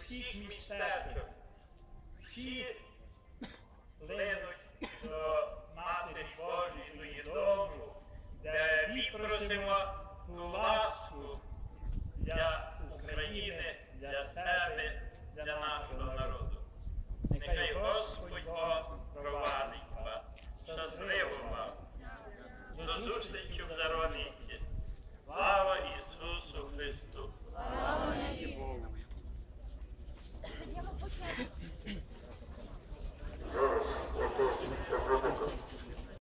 всіх містечок, всі линуть до Матері Божої дому, де випросимо ту ласку для України, для себе, для нашого народу. Нехай Господь